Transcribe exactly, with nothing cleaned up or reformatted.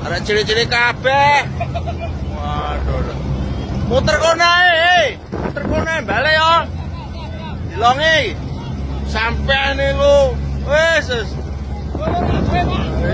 Ada ciri-ciri kabeh. Waduh. Muter kono ae. Muter kono ae balik yo. Dilongi. Sampai niku. Wis.